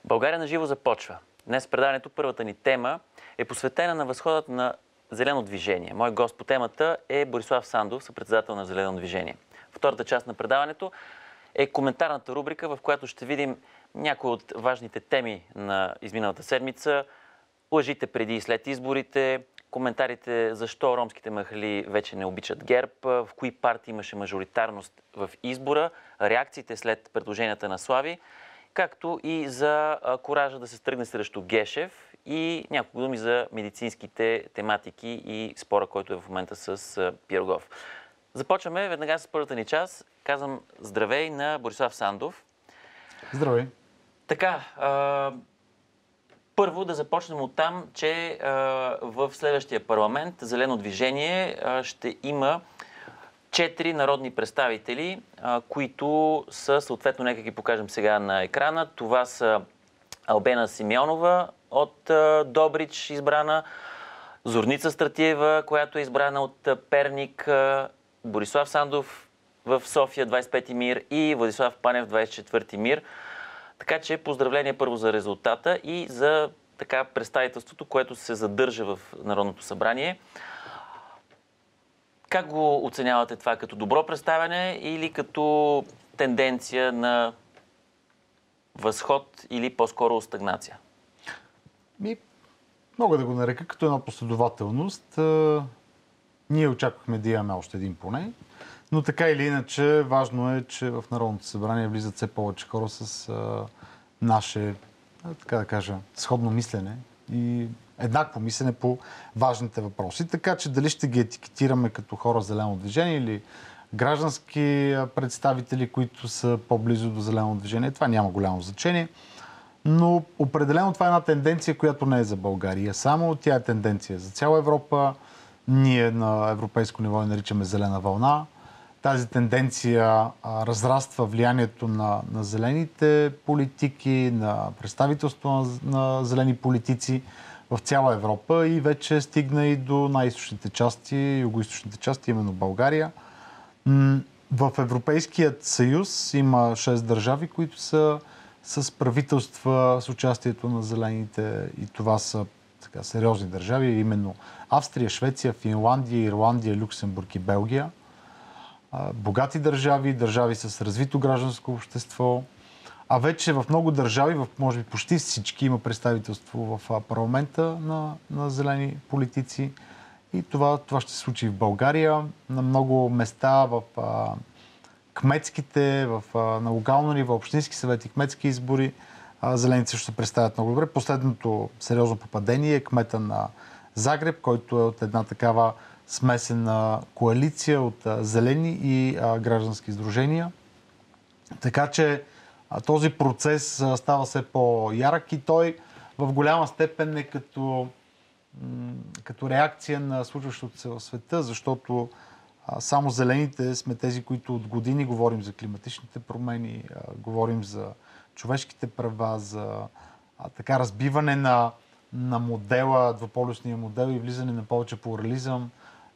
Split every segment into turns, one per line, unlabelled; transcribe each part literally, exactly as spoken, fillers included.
България на живо започва. Днес в предаването първата ни тема е посветена на възходът на Зелено движение. Мой гост по темата е Борислав Сандов, съпредседател на Зелено движение. Втората част на предаването е коментарната рубрика, в която ще видим някои от важните теми на изминалата седмица, лъжите преди и след изборите, коментарите защо ромските махали вече не обичат ГЕРБ, в кои партии имаше мажоритарност в избора, реакциите след предложенията на Слави, както и за коража да се стръгне срещу Гешев и няколко думи за медицинските тематики и спора, който е в момента с Пирогов. Започваме веднага с първата ни част. Казвам здравей на Борислав Сандов.
Здравей.
Така, а, първо да започнем от там, че а, в следващия парламент Зелено движение а, ще има четири народни представители, а, които са, съответно, нека ги покажем сега на екрана. Това са Албена Симеонова от а, Добрич, избрана, Зорница Стратиева, която е избрана от а, Перник, а, Борислав Сандов в София, двадесет и пети МИР, и Владислав Панев, двадесет и четвърти МИР. Така че поздравление първо за резултата и за така представителството, което се задържа в Народното събрание. Как го оценявате това? Като добро представяне или като тенденция на възход или по-скоро стагнация?
Ми, мога да го нарека като една последователност. Ние очаквахме да имаме още един поне, но така или иначе важно е, че в Народното събрание влизат все повече хора с а, наше, така да кажа, сходно мислене и еднакво мислене по важните въпроси. Така че дали ще ги етикетираме като хора Зелено движение или граждански представители, които са по-близо до Зелено движение, това няма голямо значение. Но определено това е една тенденция, която не е за България. Само тя е тенденция за цяла Европа. Ние на европейско ниво я наричаме зелена вълна. Тази тенденция а, разраства влиянието на, на зелените политики, на представителство на, на зелени политици в цяла Европа и вече стигна и до най-източните части, югоизточните части, именно България. М- в Европейският съюз има шест държави, които са с правителства с участието на зелените, и това са така сериозни държави, именно Австрия, Швеция, Финландия, Ирландия, Люксембург и Белгия. Богати държави, държави с развито гражданско общество. А вече в много държави, в може би почти всички, има представителство в парламента на, на зелени политици. И това, това ще се случи в България. На много места в а, кметските, в, а, на локално ниво, общински съвети, кметски избори, а, зелените също се представят много добре. Последното сериозно попадение е кмета на Загреб, който е от една такава смесена коалиция от а, зелени и а, граждански сдружения. Така че а, този процес а, става все по-ярък и той в голяма степен е като, м- като реакция на случващото се в света, защото а, само зелените сме тези, които от години говорим за климатичните промени, а, говорим за човешките права, за а, така разбиване на, на модела, двуполюсния модел и влизане на повече плурализъм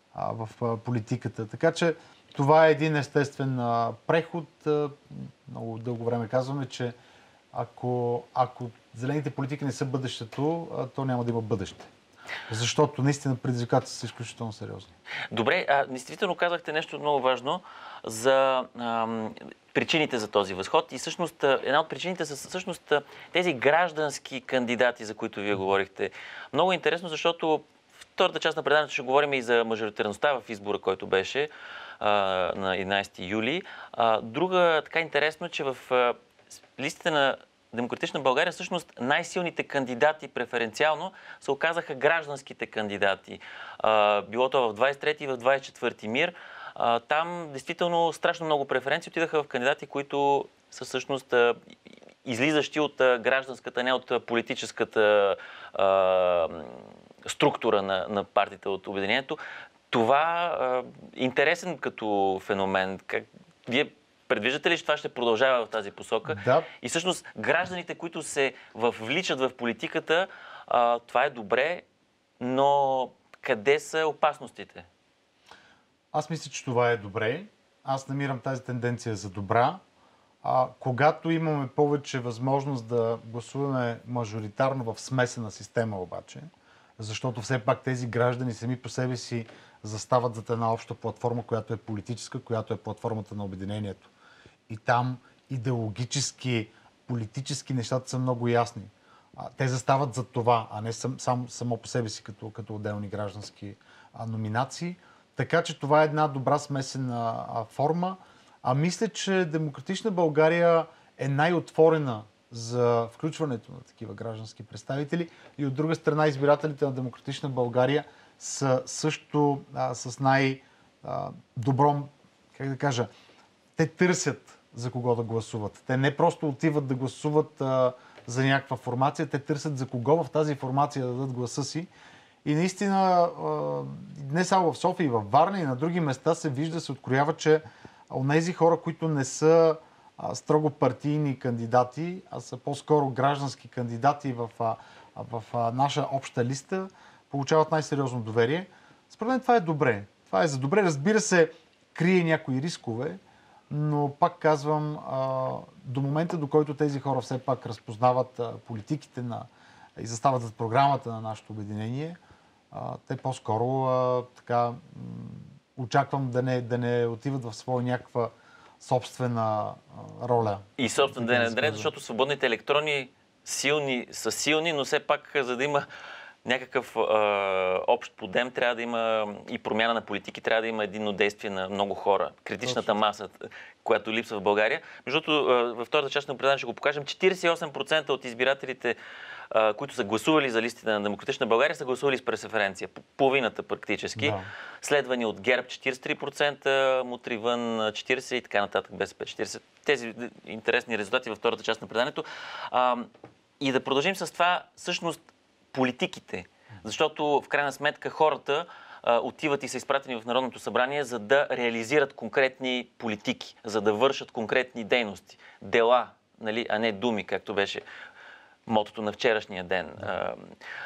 в политиката. Така че това е един естествен а, преход. А, много дълго време казваме, че ако, ако зелените политики не са бъдещето, а, то няма да има бъдеще. Защото наистина предизвикателствата са изключително сериозни.
Добре, а действително казахте нещо много важно за а, причините за този възход. И всъщност една от причините са всъщност тези граждански кандидати, за които вие говорихте. Много интересно, защото втората част на предаването ще говорим и за мажоритарността в избора, който беше а, на единадесети юли. А, друга така интересно, че в а, листите на Демократична България всъщност най-силните кандидати преференциално се оказаха гражданските кандидати. А, било то в двадесет и трети и в двадесет и четвърти МИР. А, там действително страшно много преференции отидаха в кандидати, които са всъщност а, излизащи от а, гражданската, не от а, политическата а, структура на, на партията от Обединението. Това е интересен като феномен. Как, вие предвиждате ли, че това ще продължава в тази посока?
Да.
И всъщност гражданите, които се вличат в политиката, а, това е добре, но къде са опасностите?
Аз мисля, че това е добре. Аз намирам тази тенденция за добра. А, когато имаме повече възможност да гласуваме мажоритарно в смесена система обаче, защото все пак тези граждани сами по себе си застават зад една обща платформа, която е политическа, която е платформата на обединението. И там идеологически, политически нещата са много ясни. А, те застават зад това, а не сам, сам, само по себе си като, като отделни граждански а, номинации. Така че това е една добра смесена а, форма. А мисля, че Демократична България е най-отворена за включването на такива граждански представители и от друга страна избирателите на Демократична България са също а, с най-добро, как да кажа, те търсят за кого да гласуват. Те не просто отиват да гласуват а, за някаква формация, те търсят за кого в тази формация да дадат гласа си. И наистина, а, не само в София, и в Варна, и на други места се вижда, се откроява, че онези хора, които не са а, строго партийни кандидати, а са по-скоро граждански кандидати в, а, в а, наша обща листа, получават най-сериозно доверие. Според мен това е добре. Това е за добре. Разбира се, крие някои рискове, но пак казвам, а, до момента, до който тези хора все пак разпознават а, политиките на, и застават зад програмата на нашето обединение, а, те по-скоро а, така м- очаквам да не, да не отиват в своя някаква собствена а, роля.
И собствен да не, защото свободните електрони силни, са силни, но все пак, за да има някакъв а, общ подем, трябва да има и промяна на политики, трябва да има единно действие на много хора. Критичната Точно. маса, която липсва в България. Между другото, във втората част на предаване ще го покажем. четиридесет и осем процента от избирателите, а, които са гласували за листите на Демократична България, са гласували с преференция. Половината практически. Да. Следвани от ГЕРБ четиридесет и три процента, Мутривън четиридесет процента и така нататък, БСП четиридесет процента. Тези интересни резултати във втората част на предаването. А, и да продължим с това, всъщност, политиките. Защото в крайна сметка хората а, отиват и са изпратени в Народното събрание, за да реализират конкретни политики, за да вършат конкретни дейности, дела, нали, а не думи, както беше мотото на вчерашния ден. А,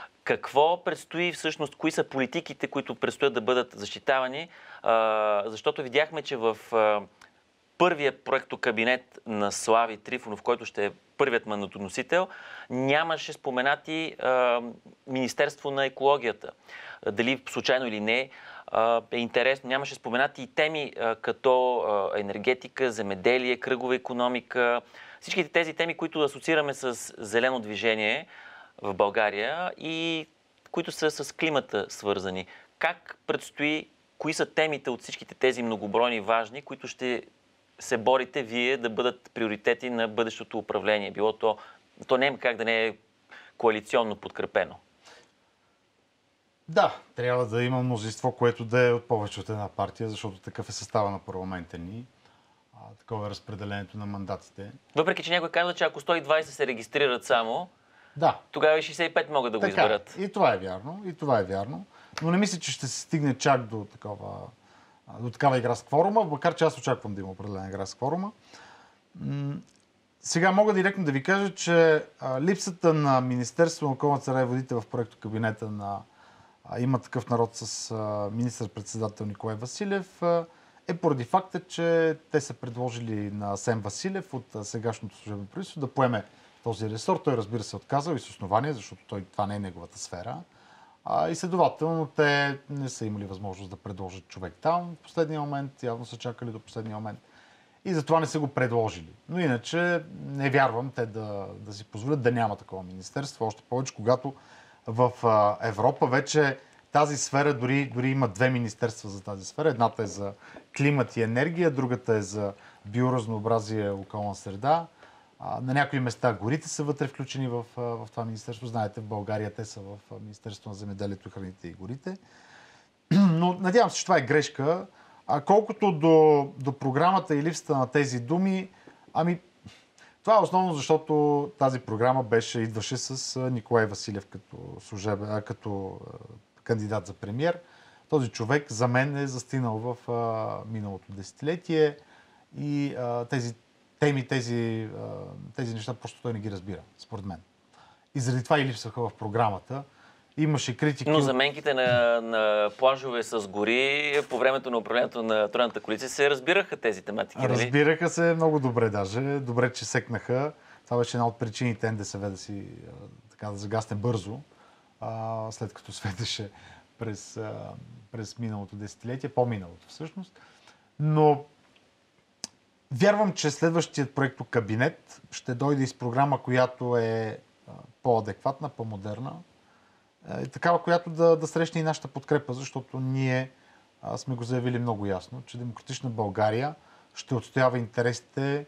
какво предстои всъщност, кои са политиките, които предстоят да бъдат защитавани? А, защото видяхме, че в а, първият проектокабинет на Слави Трифонов, който ще е първият мандатоносител, нямаше споменати а, Министерство на екологията. Дали случайно или не, а, е интересно. Нямаше споменати и теми а, като а, енергетика, земеделие, кръгова икономика. Всичките тези теми, които асоциираме с зелено движение в България и които са с климата свързани. Как предстои, кои са темите от всичките тези многобройни важни, които ще се борите вие да бъдат приоритети на бъдещото управление? Било то, то не е как да не е коалиционно подкрепено.
Да, трябва да има мнозинство, което да е от повече от една партия, защото такъв е състава на парламента ни. А, такова е разпределението на мандатите.
Въпреки че някой казва, че ако сто и двадесет се регистрират само,
да.
тогава и шейсет и пет могат да го
така,
изберат.
И това е вярно, и това е вярно. Но не мисля, че ще се стигне чак до такова до такава игра с кворума, макар че аз очаквам да има определена игра с кворума. Сега мога директно да ви кажа, че а, липсата на Министерство на околната среда и водите в проекто кабинета на а, Има такъв народ с а, министър-председател Николай Василев а, е поради факта, че те са предложили на Асен Василев от а, сегашното служебно правителство да поеме този ресор. Той, разбира се, отказал и с основание, защото той, това не е неговата сфера. А, и следователно те не са имали възможност да предложат човек там в последния момент, явно са чакали до последния момент. И затова не са го предложили. Но иначе не вярвам те да, да си позволят да няма такова министерство. Още повече, когато в а, Европа вече тази сфера, дори, дори има две министерства за тази сфера. Едната е за климат и енергия, другата е за биоразнообразие и околна среда. А, на някои места горите са вътре включени в, в това министерство. Знаете, в България те са в Министерството на земеделието, храните и горите. Но надявам се, че това е грешка. А колкото до, до програмата и липсата на тези думи, ами това е основно, защото тази програма беше, идваше с Николай Василев като, служеб, като кандидат за премиер. Този човек за мен е застинал в а, миналото десетилетие и а, тези теми, тези, а, тези неща просто той не ги разбира, според мен. И заради това и липсваха в програмата. Имаше критики.
Но заменките на, на плажове с гори по времето на управлението на Тройната коалиция се разбираха тези тематики, нали?
Разбираха се много добре даже. Добре, че секнаха. Това беше една от причините НДСВ да си така да загасне бързо, а, след като светеше през, а, през миналото десетилетие, по-миналото всъщност. Но вярвам, че следващият проекто кабинет ще дойде из програма, която е а, по-адекватна, по-модерна. И такава, която да, да срещне и нашата подкрепа, защото ние а, сме го заявили много ясно, че Демократична България ще отстоява интересите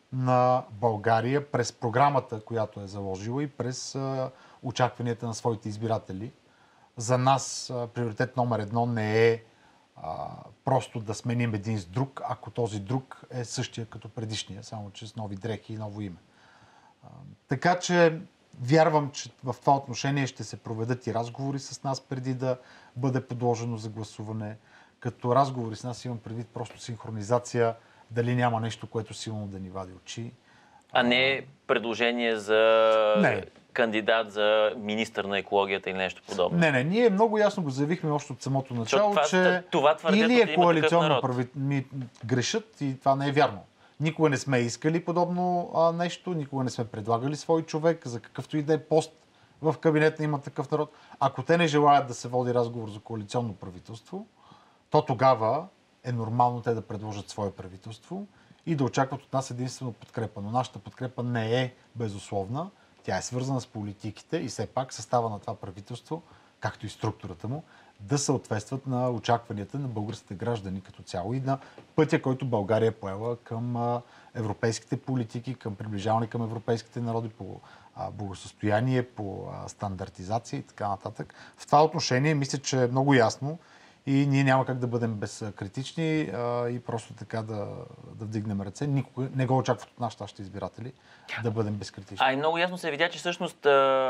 на България през програмата, която е заложила и през а, очакванията на своите избиратели. За нас а, приоритет номер едно не е а, просто да сменим един с друг, ако този друг е същия като предишния, само че с нови дрехи и ново име. А, така че вярвам, че в това отношение ще се проведат и разговори с нас преди да бъде подложено за гласуване. Като разговори с нас имам предвид просто синхронизация, дали няма нещо, което силно да ни вади очи.
А не предложение за
не.
кандидат за министър на екологията или нещо подобно.
Не, не, ние много ясно го заявихме още от самото начало,
това,
че
това
или е коалиционно правителство, грешат и това не е вярно. Никога не сме искали подобно а, нещо, никога не сме предлагали свой човек, за какъвто и да е пост в кабинета има такъв народ. Ако те не желаят да се води разговор за коалиционно правителство, то тогава е нормално те да предложат свое правителство и да очакват от нас единствено подкрепа. Но нашата подкрепа не е безусловна, тя е свързана с политиките и все пак състава на това правителство, както и структурата му, да съответстват на очакванията на българските граждани като цяло и на пътя, който България е поела към европейските политики, към приближаване към европейските народи по благосъстояние, по стандартизация и така нататък. В това отношение мисля, че е много ясно и ние няма как да бъдем безкритични и просто така да, да вдигнем ръце. Никога не го очакват от нас, нашите избиратели, да бъдем безкритични.
А и много ясно се видя, че всъщност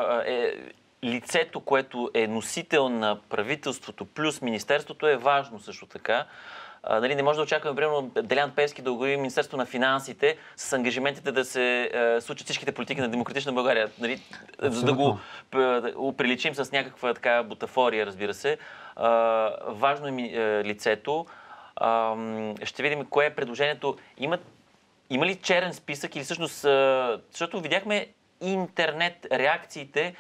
е лицето, което е носител на правителството плюс министерството е важно също така. А, нали, не може да очакваме, примерно, Делян Пеевски да оговори Министерство на финансите с ангажиментите да се е, случат всичките политики на Демократична България. Нали, за да го да приличим с някаква така бутафория, разбира се. А, важно е е лицето. А, ще видим кое е предложението. Има, има ли черен списък или всъщност... А, защото видяхме интернет реакциите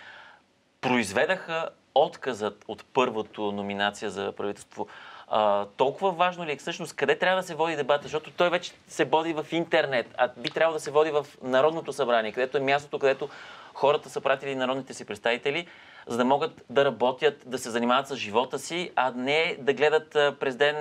произведаха отказът от първото номинация за правителство. А, толкова важно ли е всъщност къде трябва да се води дебата, защото той вече се води в интернет, а би трябвало да се води в Народното събрание, където е мястото, където хората са пратили народните си представители, за да могат да работят, да се занимават с живота си, а не да гледат през ден,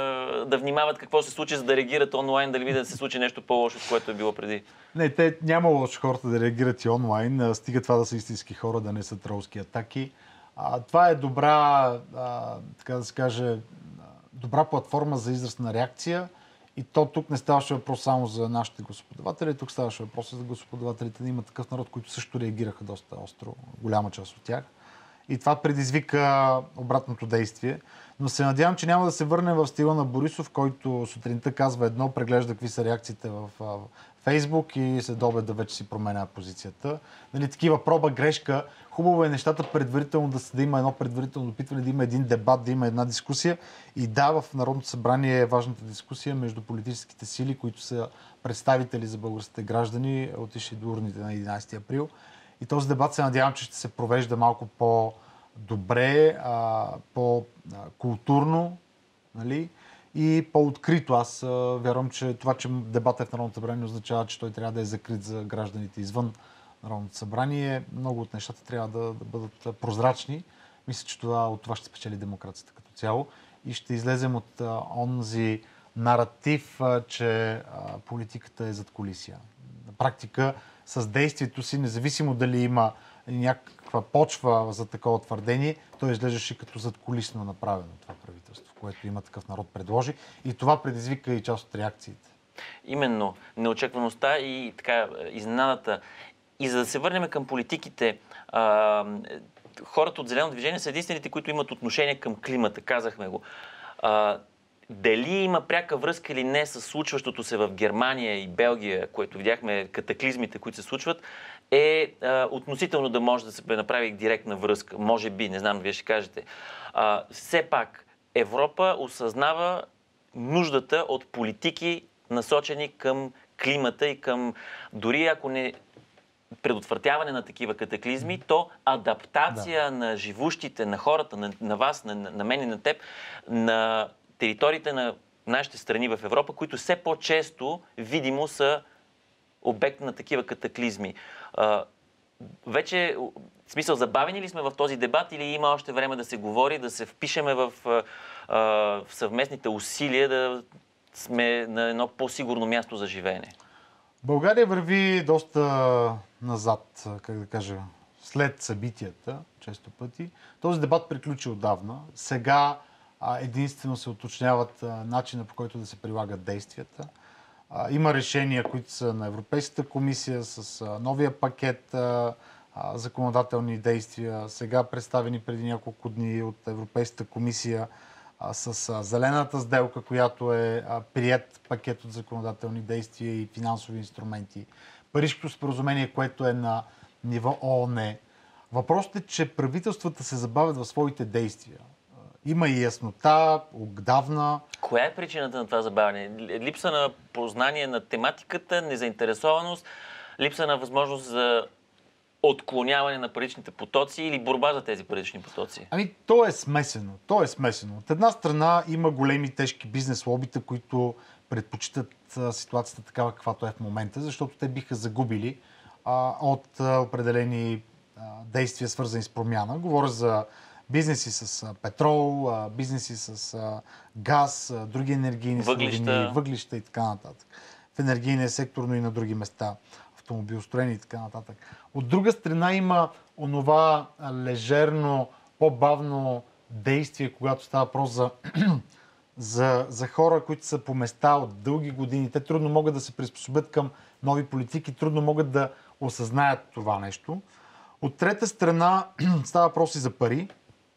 да внимават какво се случи, за да реагират онлайн, дали видят да се случи нещо по-лошо, от което е било преди.
Не, те няма лошо хората да реагират и онлайн, стига това да са истински хора, да не са тролски атаки. А, това е добра, а, така да се каже, добра платформа за израз на реакция. И то тук не ставаше въпрос само за нашите гласоподаватели, тук ставаше въпрос за гласоподавателите да има такъв народ, които също реагираха доста остро, голяма част от тях. И това предизвика обратното действие. Но се надявам, че няма да се върнем в стила на Борисов, който сутринта казва едно, преглежда какви са реакциите в Фейсбук и след обеда вече си променя позицията. Нали, такива проба, грешка. Хубаво е нещата предварително да, да има едно предварително допитване, да има един дебат, да има една дискусия. И да, в Народното събрание е важната дискусия между политическите сили, които са представители за българските граждани, отишли до урните на единайсети април. И този дебат се надявам, че ще се провежда малко по-добре, по-културно, нали? И по-открито. Аз а, вярвам, че това, че дебатът е в Народното събрание, означава, че той трябва да е закрит за гражданите извън Народното събрание. Много от нещата трябва да, да бъдат прозрачни. Мисля, че това, от това ще спечели демокрацията като цяло. И ще излезем от а, онзи наратив, а, че а, политиката е задкулисия. На практика, с действието си, независимо дали има някаква почва за такова твърдение, той изглеждаше като задкулисно направено това правителство, което има такъв народ предложи. И това предизвика и част от реакциите.
Именно. Неочакваността и така, изненадата. И за да се върнем към политиките, а, хората от Зеленото движение са единствените, които имат отношение към климата, казахме го. А, дали има пряка връзка или не с случващото се в Германия и Белгия, което видяхме, катаклизмите, които се случват, е а, относително да може да се направи директна връзка. Може би, не знам, вие ще кажете. А, все пак, Европа осъзнава нуждата от политики, насочени към климата и към, дори ако не предотвратяване на такива катаклизми, то адаптация да. на живущите, на хората, на, на вас, на, на мен и на теб, на териториите на нашите страни в Европа, които все по-често видимо са обект на такива катаклизми. А, вече, в смисъл, забавени ли сме в този дебат или има още време да се говори, да се впишеме в, а, в съвместните усилия да сме на едно по-сигурно място за живеене?
България върви доста назад, как да кажа, след събитията, често пъти. Този дебат приключи отдавна. Сега единствено се уточняват начина, по който да се прилагат действията. Има решения, които са на Европейската комисия с новия пакет законодателни действия, сега представени преди няколко дни от Европейската комисия с зелената сделка, която е приет пакет от законодателни действия и финансови инструменти. Парижкото споразумение, което е на ниво ООН. Въпросът е, че правителствата се забавят в своите действия. Има и яснота, отдавна.
Коя е причината на това забавяне? Липса на познание на тематиката, незаинтересованост, липса на възможност за отклоняване на паричните потоци или борба за тези парични потоци?
Ами, то е смесено. То е смесено. От една страна има големи, тежки бизнес лобита, които предпочитат ситуацията такава, каквато е в момента, защото те биха загубили а, от а, определени а, действия, свързани с промяна. Говоря за бизнеси с а, петрол, а, бизнеси с а, газ, а, други енергийни суровини, въглища и така нататък. В енергийния сектор, но и на други места. Автомобилостроение и така нататък. От друга страна има онова лежерно, по-бавно действие, когато става въпрос за, за, за хора, които са по места от дълги години. Те трудно могат да се приспособят към нови политики, трудно могат да осъзнаят това нещо. От трета страна става въпрос и за пари.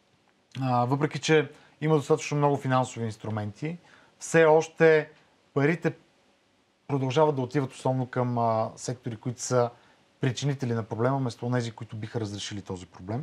А, въпреки че има достатъчно много финансови инструменти, все още парите продължават да отиват основно към а, сектори, които са причинители на проблема, вместо тези, които биха разрешили този проблем.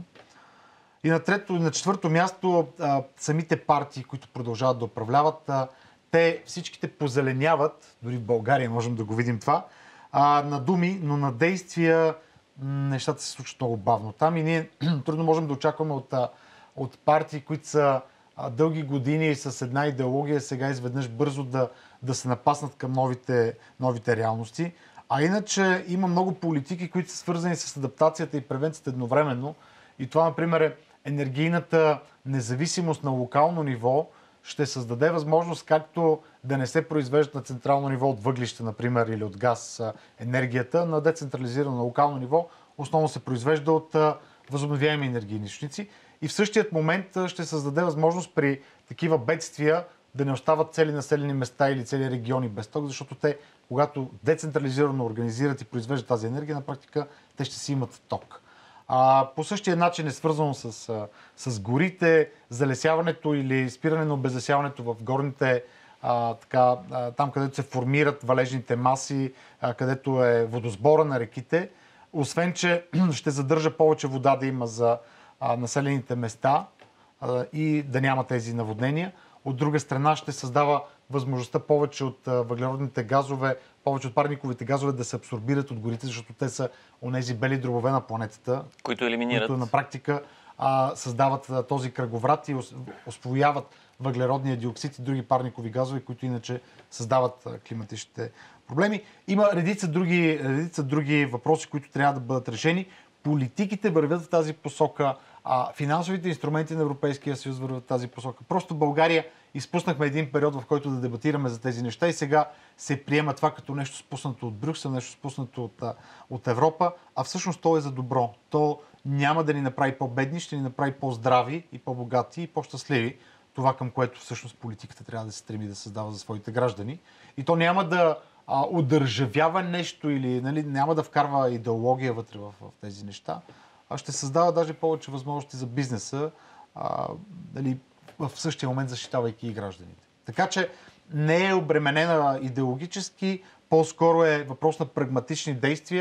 И на трето и на четвърто място а, самите партии, които продължават да управляват, а, те всичките позеленяват, дори в България можем да го видим това, а, на думи, но на действия нещата се случват много бавно там и ние трудно можем да очакваме от, от партии, които са а, дълги години с една идеология, сега изведнъж бързо да, да се напаснат към новите, новите реалности. А иначе има много политики, които са свързани с адаптацията и превенцията едновременно. И това, например, е енергийната независимост на локално ниво ще създаде възможност както да не се произвеждат на централно ниво от въглища, например, или от газ енергията, на децентрализирано на локално ниво основно се произвежда от възобновяеми енергийни източници. И в същият момент ще създаде възможност при такива бедствия да не остават цели населени места или цели региони без ток, защото те, когато децентрализирано организират и произвеждат тази енергия, на практика те ще си имат ток. А, по същия начин е свързано с, с горите, залесяването или спиране на обезлесяването в горните, а, така, а, там където се формират валежните маси, а, където е водосбора на реките, освен че ще задържа повече вода да има за а, населените места а, и да няма тези наводнения. От друга страна ще създава възможността повече от въглеродните газове, повече от парниковите газове да се абсорбират от горите, защото те са онези бели дробове на планетата,
които елиминират,
които на практика а, създават а, този кръговрат и усвояват въглеродния диоксид и други парникови газове, които иначе създават а, климатичните проблеми. Има редица други, редица други въпроси, които трябва да бъдат решени. Политиките вървят в тази посока, а финансовите инструменти на Европейския съюз вървят в тази посока. Просто в България изпуснахме един период, в който да дебатираме за тези неща и сега се приема това като нещо спуснато от Брюксел, нещо спуснато от, от Европа, а всъщност то е за добро. То няма да ни направи по-бедни, ще ни направи по-здрави и по-богати и по-щастливи. Това, към което всъщност политиката трябва да се стреми да създава за своите граждани. И то няма да а, удържавява нещо или нали, няма да вкарва идеология вътре в, в тези неща, а ще създава даже повече възможности за бизнеса, а, нали, в същия момент защитавайки и гражданите. Така че не е обременена идеологически, по-скоро е въпрос на прагматични действия,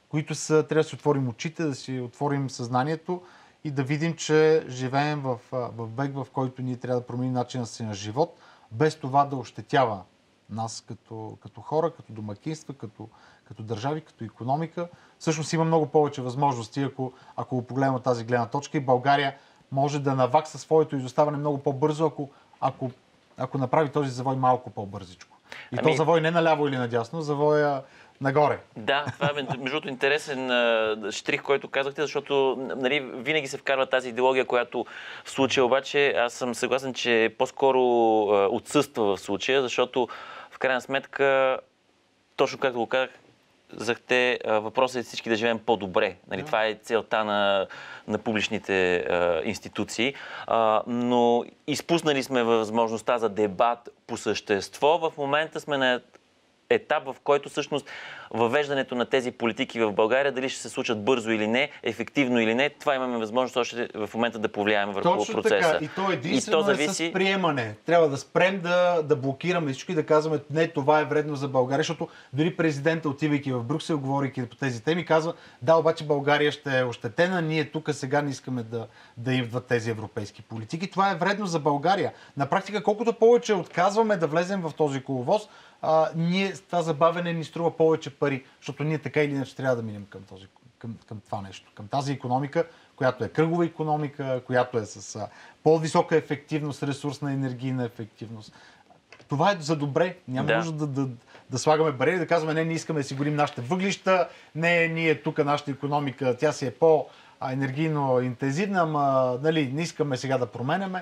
които са, трябва да си отворим очите, да си отворим съзнанието и да видим, че живеем в, в век, в който ние трябва да променим начина си на живот, без това да ощетява нас като, като хора, като домакинства, като, като държави, като икономика. Всъщност има много повече възможности, ако, ако го погледнем от тази гледна точка, и България може да навакса своето изоставане много по-бързо, ако, ако, ако направи този завой малко по-бързичко. И ами... то завой не наляво или надясно, завоя нагоре.
Да, това е между другото интересен а, штрих, който казахте, защото нали, винаги се вкарва тази идеология, която в случая обаче аз съм съгласен, че по-скоро а, отсъства в случая, защото в крайна сметка, точно както го казах, захте, въпросът е всички да живеем по-добре. Нали, yeah. Това е целта на, на публичните а, институции. А, но изпуснали сме възможността за дебат по същество. В момента сме на етап, в който всъщност въвеждането на тези политики в България, дали ще се случат бързо или не, ефективно или не, това имаме възможност още в момента да повлияем върху
Точно
процеса.
Така. И то единствено
и то зависи...
е с приемане. Трябва да спрем да, да блокираме всичко и да казваме, не, това е вредно за България, защото дори президента, отивайки в Брюксел, говорейки по тези теми, казва, да, обаче България ще е ощетена, ние тук сега не искаме да, да идват тези европейски политики. Това е вредно за България. На практика, колкото повече отказваме да влезем в този коловоз, А, ние, това забавене ни струва повече пари, защото ние така или иначе трябва да минем към, този, към, към това нещо, към тази икономика, която е кръгова икономика, която е с а, по-висока ефективност, ресурсна енергийна ефективност. Това е за добре. Няма
да.
нужда да, да, да слагаме бариери, да казваме, не, ние искаме да си горим нашите въглища, не, ние тук нашата икономика, тя си е по-енергийно интензивна, ама нали, не искаме сега да променяме.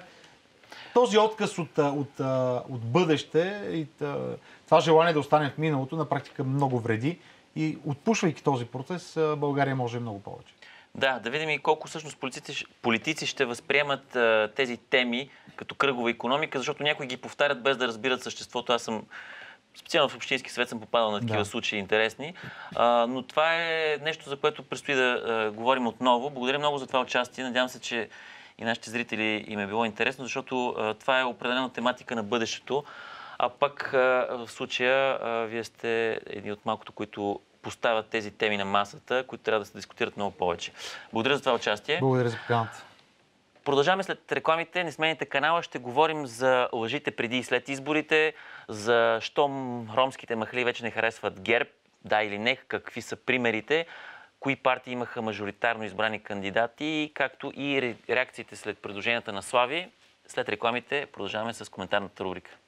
Този отказ от, от, от бъдеще и това желание да остане в миналото на практика много вреди и отпушвайки този процес, България може много повече.
Да, да видим и колко всъщност политици, политици ще възприемат а, тези теми като кръгова икономика, защото някои ги повтарят без да разбират съществото. Аз съм специално в Общински съвет съм попадал на такива да. случаи интересни, а, но това е нещо, за което предстои да а, говорим отново. Благодаря много за това участие. Надявам се, че и нашите зрители им е било интересно, защото а, това е определена тематика на бъдещето. А пък а, в случая а, вие сте едни от малкото, които поставят тези теми на масата, които трябва да се дискутират много повече. Благодаря за това участие.
Благодаря за поканата.
Продължаваме след рекламите. Не смените канала. Ще говорим за лъжите преди и след изборите, за щом ромските махли вече не харесват ГЕРБ, да или не, какви са примерите, кои партии имаха мажоритарно избрани кандидати, както и реакциите след предложенията на Слави. След рекламите продължаваме с коментарната рубрика.